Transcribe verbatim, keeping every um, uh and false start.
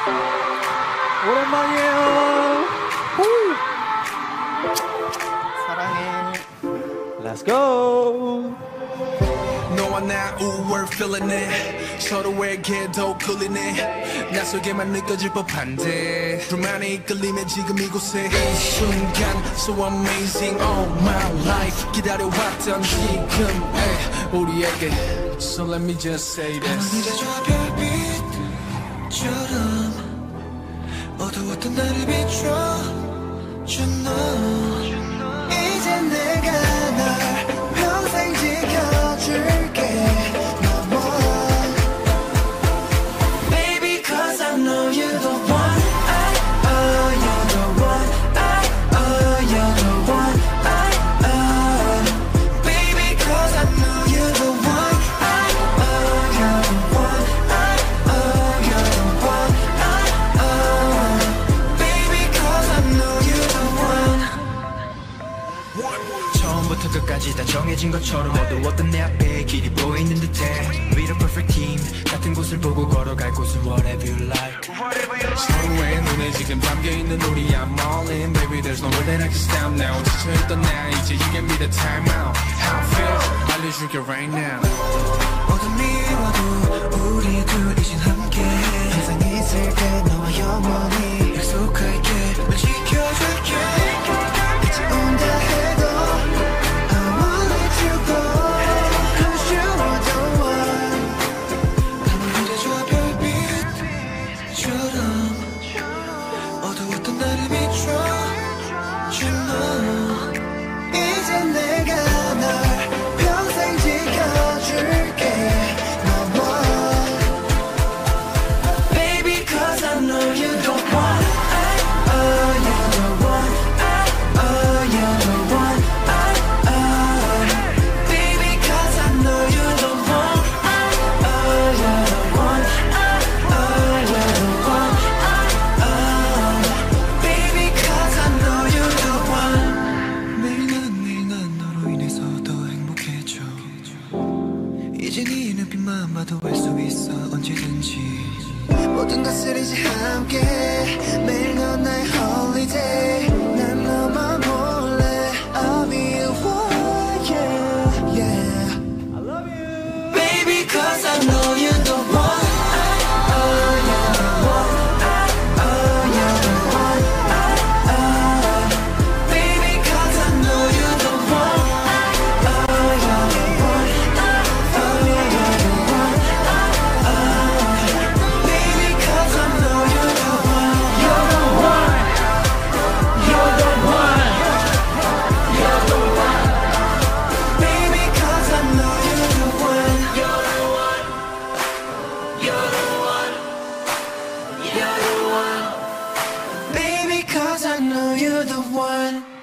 오랜만이에요. 후. 사랑해. Let's go. 너와 나 우월 feeling it 서로에게 더 끌리네 낯설게만 느껴질 법한데 둘만의 이끌림에 지금 이곳에 이 순간 so amazing all my life 기다려왔던 지금에 우리에게 So let me just say this 네가 저 별빛처럼 어두웠던 나를 비춰준 너 이제 내가 널 평생 지켜줄게 너 one Baby cause I know you're the one I, oh you're the one I, oh you're the one I, oh Baby cause I know you're the one I, oh you're the one I, oh you're the one I, oh Baby cause I know you're the one 처음부터 끝까지 다 정해진 것처럼 어두웠던 내 앞에 길이 보이는 듯해 We're a perfect team 같은 곳을 보고 걸어갈 곳은 whatever you like 서로의 눈에 지금 담겨있는 우리 I'm all in Baby there's no way that I can stop now 지쳐있던 나 이제 you give me the time out How it feels 알려줄게 right now 어둠이 와도 우리 둘 이젠 함께 항상 있을게 너와 영원히 약속할게 널 지켜줄게 같이 온다 해도 I won't let you go Cause you are the one 나는 이제 저 별빛처럼 어두웠던 나를 비춰준 너 이제 내가 널 평생 지켜줄게 너 one Baby cause I know you're the one I, oh you're the one I, oh you're the one I, oh Baby cause I know you're the one I, oh you're the one I, oh you're the one I, oh Baby cause I know you're the one 매일 난 매일 난 너로 인해서 더 행복해져 이제 네 눈빛만 봐도 알 수 있어 언제든지 모든 것을 이제 함께 매일 넌 나의 holiday 난 너만 몰래 I'll be your one yeah yeah I love you. Baby cause I know you're the one I, oh you're the one I, oh you're the one I, oh Baby cause I know you're the one I, oh you're the one I, oh you're the one I, oh Baby cause I know you're the one You're the one You're the one You're the one Baby cause I know you're the one You're the one You're the one You're the one Baby cause I know you're the one